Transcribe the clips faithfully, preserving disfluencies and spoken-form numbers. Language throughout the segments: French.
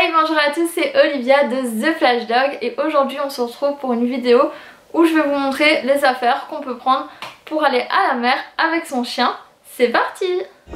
Hey, bonjour à tous, c'est Olivia de The Flash Dog et aujourd'hui on se retrouve pour une vidéo où je vais vous montrer les affaires qu'on peut prendre pour aller à la mer avec son chien. C'est parti!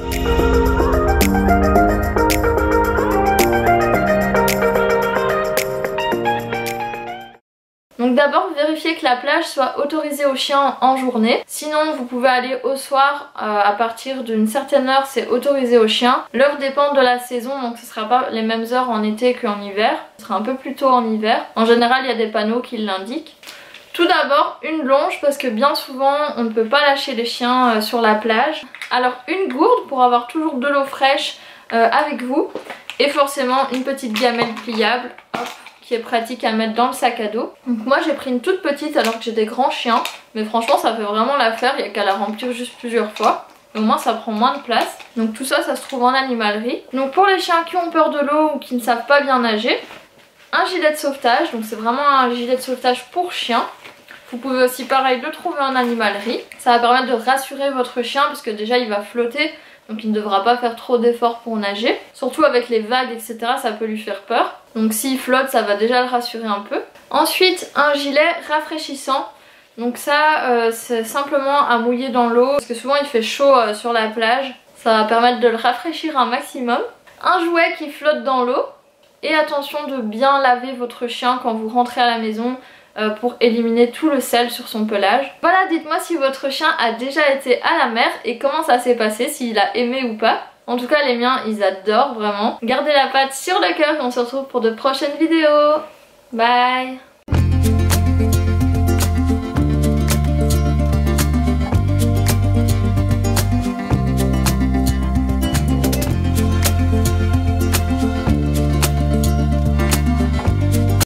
Donc d'abord vérifiez que la plage soit autorisée aux chiens en journée. Sinon vous pouvez aller au soir euh, à partir d'une certaine heure, c'est autorisé aux chiens. L'heure dépend de la saison, donc ce ne sera pas les mêmes heures en été qu'en hiver. Ce sera un peu plus tôt en hiver. En général il y a des panneaux qui l'indiquent. Tout d'abord une longe parce que bien souvent on ne peut pas lâcher les chiens euh, sur la plage. Alors une gourde pour avoir toujours de l'eau fraîche euh, avec vous. Et forcément une petite gamelle pliable. Hop, qui est pratique à mettre dans le sac à dos. Donc moi j'ai pris une toute petite alors que j'ai des grands chiens, mais franchement ça fait vraiment l'affaire, il n'y a qu'à la remplir juste plusieurs fois. Et au moins ça prend moins de place. Donc tout ça ça se trouve en animalerie. Donc pour les chiens qui ont peur de l'eau ou qui ne savent pas bien nager, un gilet de sauvetage, donc c'est vraiment un gilet de sauvetage pour chien. Vous pouvez aussi pareil le trouver en animalerie. Ça va permettre de rassurer votre chien parce que déjà il va flotter. Donc il ne devra pas faire trop d'efforts pour nager. Surtout avec les vagues, et cetera ça peut lui faire peur. Donc s'il flotte, ça va déjà le rassurer un peu. Ensuite, un gilet rafraîchissant. Donc ça, euh, c'est simplement à mouiller dans l'eau. Parce que souvent il fait chaud euh, sur la plage. Ça va permettre de le rafraîchir un maximum. Un jouet qui flotte dans l'eau. Et attention de bien laver votre chien quand vous rentrez à la maison. Euh, pour éliminer tout le sel sur son pelage. Voilà, dites-moi si votre chien a déjà été à la mer et comment ça s'est passé, s'il a aimé ou pas. En tout cas les miens ils adorent vraiment. Gardez la patte sur le cœur et on se retrouve pour de prochaines vidéos. Bye!